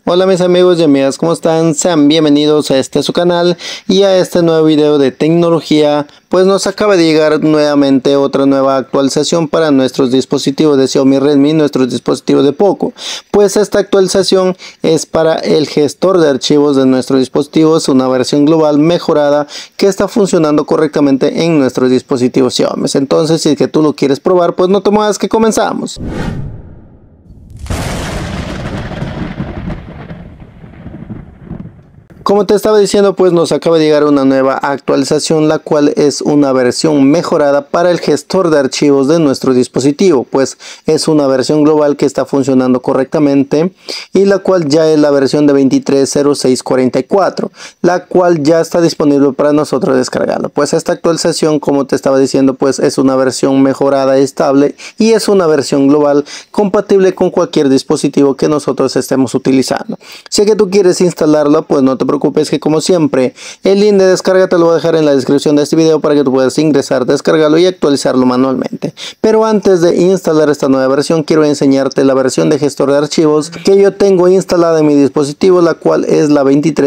Hola mis amigos y amigas, ¿cómo están? Sean bienvenidos a su canal y a este nuevo video de tecnología. Pues nos acaba de llegar nuevamente otra nueva actualización para nuestros dispositivos de Xiaomi, Redmi, nuestros dispositivos de Poco. Pues esta actualización es para el gestor de archivos de nuestros dispositivos, una versión global mejorada que está funcionando correctamente en nuestros dispositivos Xiaomi. Entonces, si es que tú lo quieres probar, pues no te muevas que comenzamos. Como te estaba diciendo, pues nos acaba de llegar una nueva actualización, la cual es una versión mejorada para el gestor de archivos de nuestro dispositivo. Pues es una versión global que está funcionando correctamente y la cual ya es la versión de 23.06.44, la cual ya está disponible para nosotros descargarlo. Pues esta actualización, como te estaba diciendo, pues es una versión mejorada, estable y es una versión global compatible con cualquier dispositivo que nosotros estemos utilizando. Si es que tú quieres instalarlo, pues no te preocupes, que como siempre el link de descarga te lo voy a dejar en la descripción de este video para que tú puedas ingresar, descargarlo y actualizarlo manualmente. Pero antes de instalar esta nueva versión, quiero enseñarte la versión de gestor de archivos que yo tengo instalada en mi dispositivo, la cual es la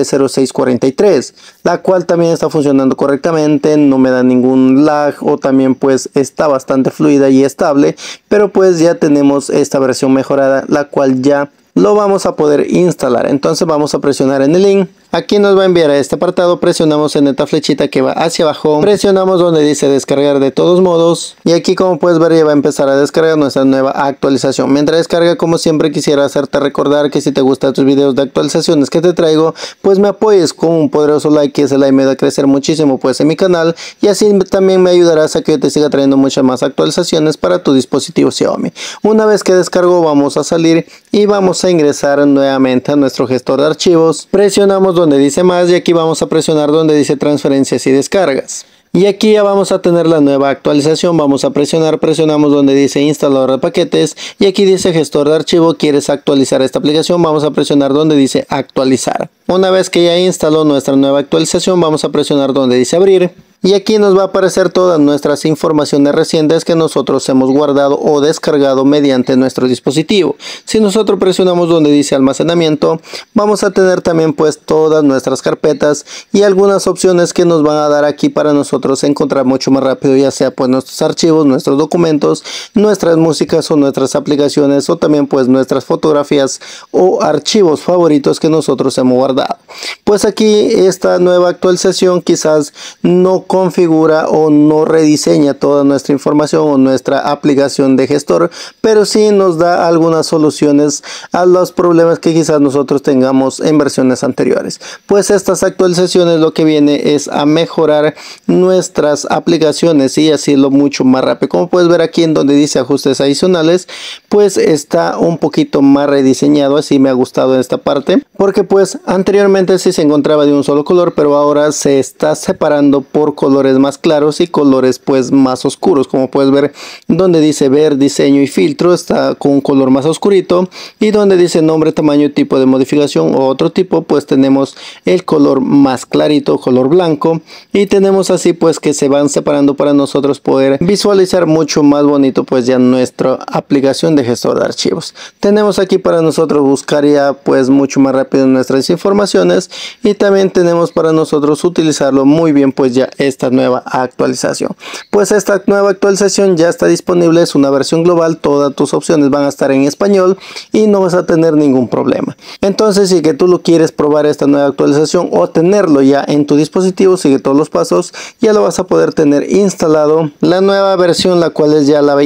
23.06.43, la cual también está funcionando correctamente, no me da ningún lag, o también pues está bastante fluida y estable. Pero pues ya tenemos esta versión mejorada, la cual ya lo vamos a poder instalar. Entonces vamos a presionar en el link. Aquí nos va a enviar a este apartado, presionamos en esta flechita que va hacia abajo, presionamos donde dice descargar de todos modos y aquí, como puedes ver, ya va a empezar a descargar nuestra nueva actualización. Mientras descarga, como siempre, quisiera hacerte recordar que si te gustan tus videos de actualizaciones que te traigo, pues me apoyes con un poderoso like, que ese like me da a crecer muchísimo pues en mi canal, y así también me ayudarás a que yo te siga trayendo muchas más actualizaciones para tu dispositivo Xiaomi. Una vez que descargo, vamos a salir y vamos a ingresar nuevamente a nuestro gestor de archivos. Presionamos donde dice más y aquí vamos a presionar donde dice transferencias y descargas. Y aquí ya vamos a tener la nueva actualización. Vamos a presionamos donde dice instalador de paquetes y aquí dice gestor de archivo. ¿Quieres actualizar esta aplicación? Vamos a presionar donde dice actualizar. Una vez que ya instaló nuestra nueva actualización, vamos a presionar donde dice abrir. Y aquí nos va a aparecer todas nuestras informaciones recientes que nosotros hemos guardado o descargado mediante nuestro dispositivo. Si nosotros presionamos donde dice almacenamiento, vamos a tener también pues todas nuestras carpetas y algunas opciones que nos van a dar aquí para nosotros encontrar mucho más rápido, ya sea pues nuestros archivos, nuestros documentos, nuestras músicas o nuestras aplicaciones, o también pues nuestras fotografías o archivos favoritos que nosotros hemos guardado. Pues aquí esta nueva actualización quizás no configura o no rediseña toda nuestra información o nuestra aplicación de gestor, pero sí nos da algunas soluciones a los problemas que quizás nosotros tengamos en versiones anteriores. Pues estas actualizaciones lo que viene es a mejorar nuestras aplicaciones y hacerlo mucho más rápido. Como puedes ver aquí en donde dice ajustes adicionales, pues está un poquito más rediseñado. Así me ha gustado en esta parte, porque pues anteriormente sí se encontraba de un solo color, pero ahora se está separando por colores más claros y colores pues más oscuros. Como puedes ver, donde dice ver, diseño y filtro, está con un color más oscurito, y donde dice nombre, tamaño, tipo de modificación o otro tipo, pues tenemos el color más clarito, color blanco, y tenemos así pues que se van separando para nosotros poder visualizar mucho más bonito pues ya nuestra aplicación de gestor de archivos. Tenemos aquí para nosotros buscar ya pues mucho más rápido nuestras informaciones, y también tenemos para nosotros utilizarlo muy bien pues ya esta nueva actualización. Pues esta nueva actualización ya está disponible, es una versión global, todas tus opciones van a estar en español y no vas a tener ningún problema. Entonces, si que tú lo quieres probar esta nueva actualización o tenerlo ya en tu dispositivo, sigue todos los pasos, ya lo vas a poder tener instalado la nueva versión, la cual es ya la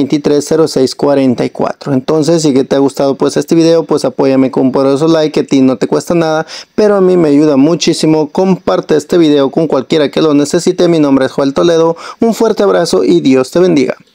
23.06.44. Entonces, si que te ha gustado pues este video, pues apóyame con un poderoso like, que a ti no te cuesta nada, pero a mí me ayuda muchísimo. Comparte este video con cualquiera que lo necesite. Mi nombre es Joel Toledo, un fuerte abrazo y Dios te bendiga.